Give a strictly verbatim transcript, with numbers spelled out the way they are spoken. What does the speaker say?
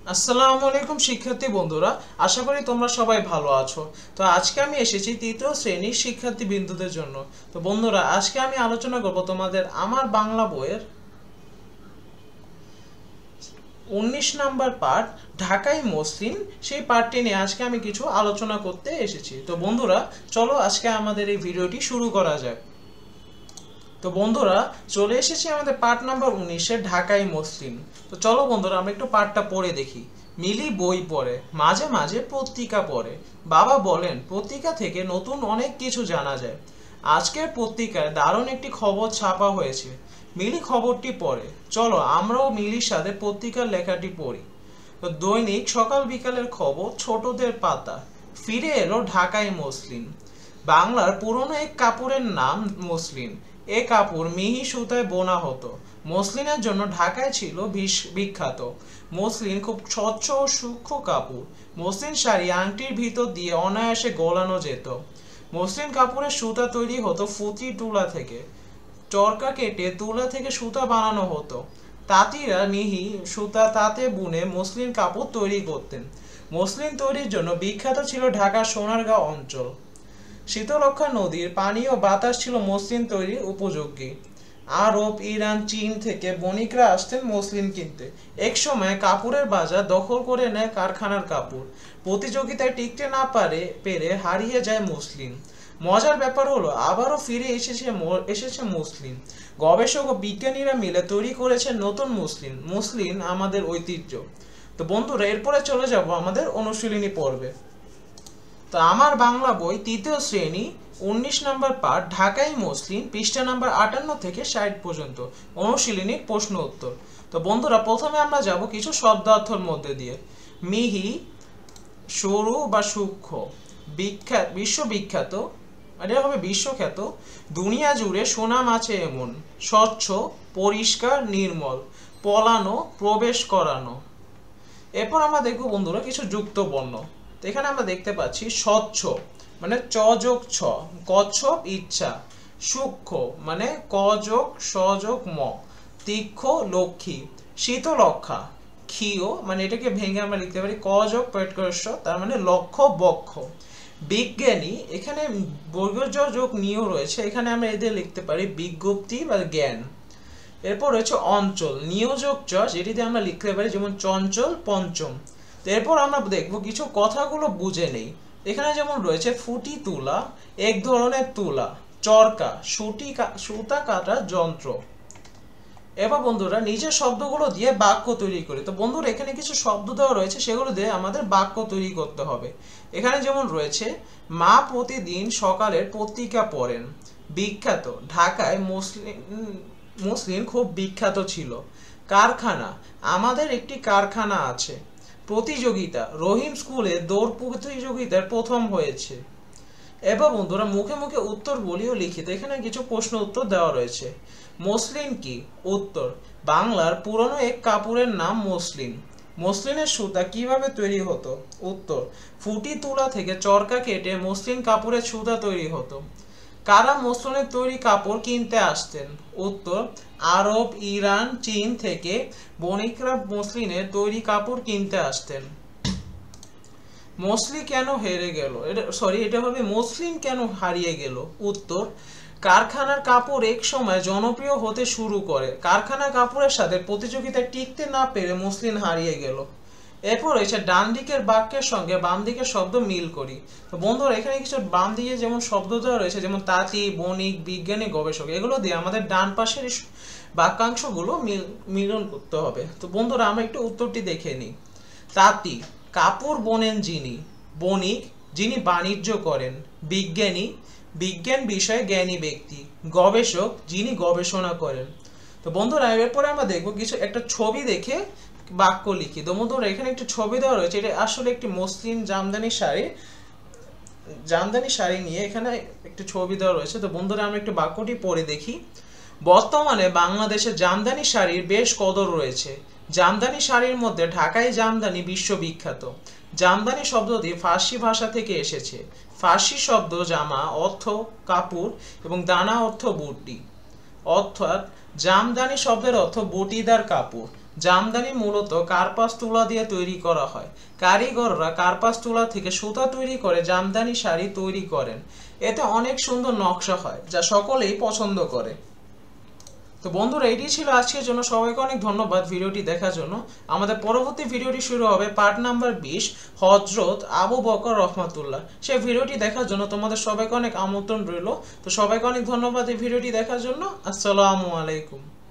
আসসালামু আলাইকুম শিক্ষার্থী বন্ধুরা, আশা করি তোমরা সবাই ভালো আছো। তো আজকে আমি এসেছি তৃতীয় শ্রেণীর শিক্ষার্থী বিন্দুদের জন্য। তো বন্ধুরা, আজকে আমি আলোচনা করব তোমাদের আমার বাংলা বইয়ের উনিশ নাম্বার পার্ট ঢাকাই মসলিন, সেই পার্টটি নিয়ে আজকে আমি কিছু আলোচনা করতে এসেছি। তো বন্ধুরা, চলো আজকে আমাদের এই ভিডিওটি শুরু করা যাক। তো বন্ধুরা, চলে এসেছি আমাদের পার্ট নাম্বার উনিশে ঢাকাই মসলিন। তো চলো বন্ধুরা, আমরা একটু পার্টটা পড়ে দেখি। মিলি বই পড়ে, মাঝে মাঝে পত্রিকা পড়ে। বাবা বলেন পত্রিকা থেকে নতুন অনেক কিছু জানা যায়। আজকের পত্রিকায় দারুণ একটি খবর ছাপা হয়েছে। মিলি খবরটি পড়ে। চলো আমরাও মিলির সাথে পত্রিকার লেখাটি পড়ি। তো দৈনিক সকাল বিকালের খবর, ছোটদের পাতা। ফিরে এলো ঢাকাই মসলিন। বাংলার পুরনো এক কাপড়ের নাম মসলিন। এ কাপড় মিহি সুতায় বোনা হতো। মসলিনের জন্য ঢাকায় ছিল বিখ্যাত। মসলিন খুব স্বচ্ছ ও সূক্ষ্ম কাপড়। মসলিন শাড়ি আংটির ভিতর দিয়ে অনায়াসে গলানো যেত। মসলিন কাপড়ের সুতা তৈরি হতো ফুটি তুলা থেকে। চরকা কেটে তুলা থেকে সুতা বানানো হতো। তাঁতিরা মিহি সুতা তাঁতে বুনে মসলিন কাপড় তৈরি করতেন। মসলিন তৈরির জন্য বিখ্যাত ছিল ঢাকার সোনারগাঁও অঞ্চল। শীতলক্ষ্যা নদীর পানি ও বাতাস ছিল মসলিন তৈরির উপযোগী। আরব, ইরান, চীন থেকে বণিকরা আসতেন মসলিন কিনতে। এক সময় কাপড়ের বাজার দখল করে নেয় কারখানার কাপড়। প্রতিযোগিতায় টিকতে না পারে পেরে হারিয়ে যায় মসলিন। মজার ব্যাপার হলো আবারও ফিরে এসেছে এসেছে মসলিন। গবেষক ও বিজ্ঞানীরা মিলে তৈরি করেছে নতুন মসলিন। মসলিন আমাদের ঐতিহ্য। তো বন্ধুরা, এরপরে চলে যাব আমাদের অনুশীলনী পর্বে। তো আমার বাংলা বই তৃতীয় শ্রেণী উনিশ নাম্বার পার্ট ঢাকাই মসলিন, পৃষ্ঠা নাম্বার আটান্ন থেকে ষাট পর্যন্ত অনুশীলনী প্রশ্ন উত্তর। তো বন্ধুরা, প্রথমে আমরা যাব কিছু শব্দার্থের মধ্যে দিয়ে। মিহি, সরু বা সূক্ষ্ম। বিখ্যাত, বিশ্ববিখ্যাত, এটা হবে বিশ্বখ্যাত। দুনিয়া জুড়ে সুনাম আছে এমন। স্বচ্ছ, পরিষ্কার, নির্মল। পলানো, প্রবেশ করানো। এরপর আমরা দেখবো বন্ধুরা কিছু যুক্ত বর্ণ। তো এখানে আমরা দেখতে পাচ্ছি স্বচ্ছ মানে চ যোগ ছ, কচ্ছপ ইচ্ছা। সূক্ষ্ম মানে ক যোগ স যোগ ম, তীক্ষ্ণ লক্ষ্মী। শীতলক্ষা, ক্ষীয় মানে এটাকে ভেঙে আমরা লিখতে পারি ক যোগ পেটকর্ষ, তার মানে লক্ষ্য বক্ষ। বিজ্ঞানী, এখানে বর্গজ যোগ নিয় রয়েছে, এখানে আমরা এদের লিখতে পারি বিজ্ঞপ্তি বা জ্ঞান। এরপর রয়েছে অঞ্চল, নিয়োজক চ, যেটিতে আমরা লিখতে পারি যেমন চঞ্চল, পঞ্চম। তো এরপর আমরা দেখবো কিছু কথাগুলো বুঝে নেই। এখানে যেমন রয়েছে ফুটি তুলা, এক ধরনের তুলা। চরকা, সুটি সুতা কাটার যন্ত্র। এবার বন্ধুরা নিজের শব্দগুলো দিয়ে বাক্য তৈরি করি। তো বন্ধুরা, এখানে কিছু শব্দ দেওয়া রয়েছে, সেগুলো দিয়ে আমাদের বাক্য তৈরি করতে হবে। এখানে যেমন রয়েছে মা প্রতিদিন সকালের পত্রিকা পড়েন। বিখ্যাত, ঢাকায় মসলিন মসলিন খুব বিখ্যাত ছিল। কারখানা, আমাদের একটি কারখানা আছে। প্রতিযোগিতা, রহিম স্কুলে দৌড় প্রতিযোগিতার প্রথম হয়েছে। এবার বন্ধুরা মুখে মুখে উত্তর বলিও লিখিত। এখানে কিছু প্রশ্ন উত্তর দেওয়া রয়েছে। মসলিন কি? উত্তর, বাংলার পুরনো এক কাপড়ের নাম মসলিন। মসলিনের সুতা কিভাবে তৈরি হতো? উত্তর, ফুটি তুলা থেকে চরকা কেটে মসলিন কাপড়ের সুতা তৈরি হতো। কারা মসলিনের তৈরি কাপড় কিনতে আসতেন? উত্তর, আরব, ইরান, চীন থেকে বণিকরা মসলিনের তৈরি কাপড় কিনতে আসতেন। মসলি কেন হেরে গেল? এটা সরি এটা হবে মসলিন কেন হারিয়ে গেল? উত্তর, কারখানার কাপড় এক সময় জনপ্রিয় হতে শুরু করে। কারখানার কাপড়ের সাথে প্রতিযোগিতায় টিকতে না পেরে মসলিন হারিয়ে গেল। এরপর রয়েছে ডান দিকের বাক্যের সঙ্গে বাম দিকের শব্দ মিল করি। তো বন্ধুরা, এখানে কিছু বাম দিকে যেমন শব্দ দেওয়া রয়েছে, যেমন তাঁতি, বণিক, বিজ্ঞানী, গবেষক, এগুলো দিয়ে আমাদের ডান পাশের বাক্যাংশগুলো মিল মিলন করতে হবে। তো বন্ধুরা, আমরা একটু উত্তরটি দেখে নিই। তাঁতি, কাপড় বোনেন যিনি। বণিক, যিনি বাণিজ্য করেন। বিজ্ঞানী, বিজ্ঞান বিষয়ে জ্ঞানী ব্যক্তি। গবেষক, যিনি গবেষণা করেন। তো বন্ধুরা, এরপরে আমরা দেখবো কিছু একটা ছবি দেখে বাক্য লিখি। তো বন্ধুরা, এখানে একটি ছবি দেওয়া রয়েছে, এটা আসলে একটি মসলিন জামদানি শাড়ি জামদানি শাড়ি নিয়ে এখানে একটি ছবি দেওয়া রয়েছে। তো বন্ধুরা, আমরা একটু বাক্যটি পড়ে দেখি। বর্তমানে বাংলাদেশে জামদানি শাড়ির বেশ কদর রয়েছে। জামদানি শাড়ির মধ্যে ঢাকাই জামদানি বিশ্ববিখ্যাত। জামদানি শব্দটি ফার্সি ভাষা থেকে এসেছে। ফার্সি শব্দ জামা অর্থ কাপড় এবং দানা অর্থ বুটি, অর্থাৎ জামদানি শব্দের অর্থ বুটিদার কাপড়। জামদানি মূলত কার্পাস তুলা দিয়ে তৈরি করা হয়। কারিগররা কার্পাস তুলা থেকে সুতা তৈরি করে জামদানি শাড়ি তৈরি করেন। এতে অনেক সুন্দর নকশা হয়, যা সকলেই পছন্দ করে। তো বন্ধুরা, এটি ছিল আজকের জন্য। সবাইকে অনেক ধন্যবাদ ভিডিওটি দেখার জন্য। আমাদের পরবর্তী ভিডিওটি শুরু হবে পার্ট নাম্বার বিশ, হযরত আবু বকর রহমাতুল্লাহ। সেই ভিডিওটি দেখার জন্য তোমাদের সবাইকে অনেক আমন্ত্রণ রইল। তো সবাইকে অনেক ধন্যবাদ এই ভিডিওটি দেখার জন্য। আসসালামু আলাইকুম।